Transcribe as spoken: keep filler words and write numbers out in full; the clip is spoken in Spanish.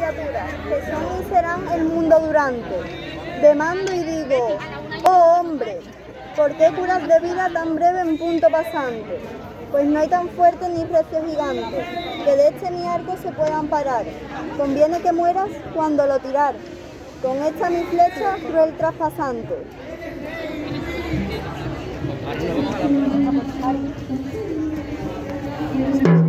criaturas, que son y serán el mundo durante. Demando y digo, oh hombre, ¿por qué curas de vida tan breve en punto pasante? Pues no hay tan fuerte ni recio gigante, que de este mi arco se puedan parar. Conviene que mueras cuando lo tirar, con esta mi flecha cruel traspasante. Thank you.